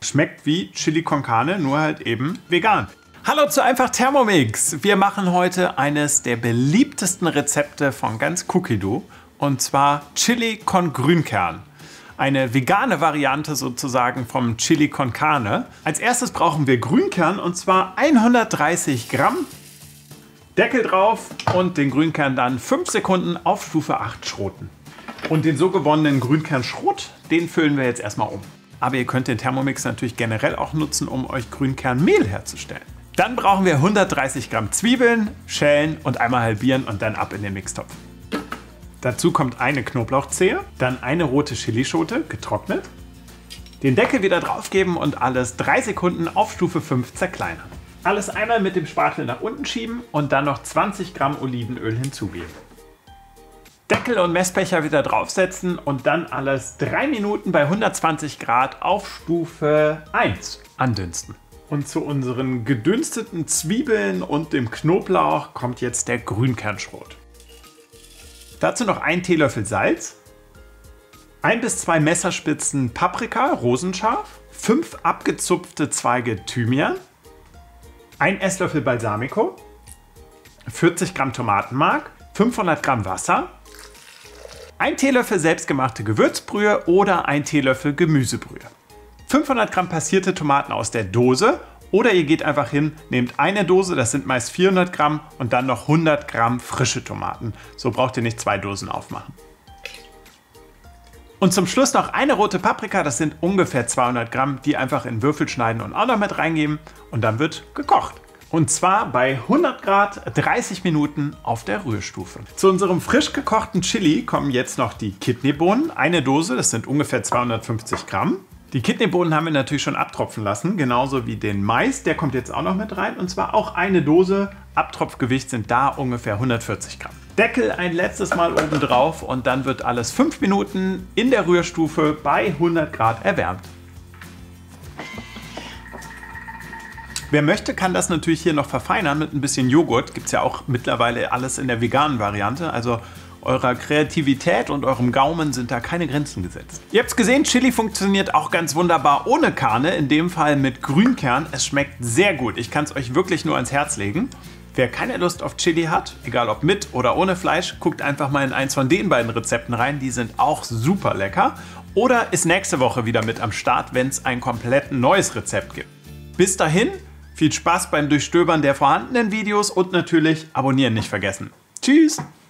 Schmeckt wie Chili con Carne, nur halt eben vegan. Hallo zu Einfach Thermomix. Wir machen heute eines der beliebtesten Rezepte von ganz Cookie-Dough, und zwar Chili con Grünkern. Eine vegane Variante sozusagen vom Chili con Carne. Als erstes brauchen wir Grünkern, und zwar 130 Gramm. Deckel drauf und den Grünkern dann 5 Sekunden auf Stufe 8 schroten. Und den so gewonnenen Grünkernschrot, den füllen wir jetzt erstmal um. Aber ihr könnt den Thermomix natürlich generell auch nutzen, um euch Grünkernmehl herzustellen. Dann brauchen wir 130 Gramm Zwiebeln, schälen und einmal halbieren und dann ab in den Mixtopf. Dazu kommt eine Knoblauchzehe, dann eine rote Chilischote, getrocknet. Den Deckel wieder drauf geben und alles 3 Sekunden auf Stufe 5 zerkleinern. Alles einmal mit dem Spatel nach unten schieben und dann noch 20 Gramm Olivenöl hinzugeben. Deckel und Messbecher wieder draufsetzen und dann alles 3 Minuten bei 120 Grad auf Stufe 1 andünsten. Und zu unseren gedünsteten Zwiebeln und dem Knoblauch kommt jetzt der Grünkernschrot. Dazu noch 1 Teelöffel Salz, 1 bis 2 Messerspitzen Paprika, rosenscharf, 5 abgezupfte Zweige Thymian, 1 Esslöffel Balsamico, 40 Gramm Tomatenmark, 500 Gramm Wasser, 1 Teelöffel selbstgemachte Gewürzbrühe oder 1 Teelöffel Gemüsebrühe. 500 Gramm passierte Tomaten aus der Dose, oder ihr geht einfach hin, nehmt eine Dose, das sind meist 400 Gramm, und dann noch 100 Gramm frische Tomaten. So braucht ihr nicht 2 Dosen aufmachen. Und zum Schluss noch eine rote Paprika, das sind ungefähr 200 Gramm, die einfach in Würfel schneiden und auch noch mit reingeben, und dann wird gekocht. Und zwar bei 100 Grad 30 Minuten auf der Rührstufe. Zu unserem frisch gekochten Chili kommen jetzt noch die Kidneybohnen. Eine Dose, das sind ungefähr 250 Gramm. Die Kidneybohnen haben wir natürlich schon abtropfen lassen, genauso wie den Mais, der kommt jetzt auch noch mit rein, und zwar auch eine Dose. Abtropfgewicht sind da ungefähr 140 Gramm. Deckel ein letztes Mal oben drauf und dann wird alles 5 Minuten in der Rührstufe bei 100 Grad erwärmt. Wer möchte, kann das natürlich hier noch verfeinern mit ein bisschen Joghurt. Gibt es ja auch mittlerweile alles in der veganen Variante, also eurer Kreativität und eurem Gaumen sind da keine Grenzen gesetzt. Ihr habt es gesehen, Chili funktioniert auch ganz wunderbar ohne Karne, in dem Fall mit Grünkern. Es schmeckt sehr gut, ich kann es euch wirklich nur ans Herz legen. Wer keine Lust auf Chili hat, egal ob mit oder ohne Fleisch, guckt einfach mal in eins von den beiden Rezepten rein, die sind auch super lecker. Oder ist nächste Woche wieder mit am Start, wenn es ein komplett neues Rezept gibt. Bis dahin, viel Spaß beim Durchstöbern der vorhandenen Videos und natürlich abonnieren nicht vergessen. Tschüss!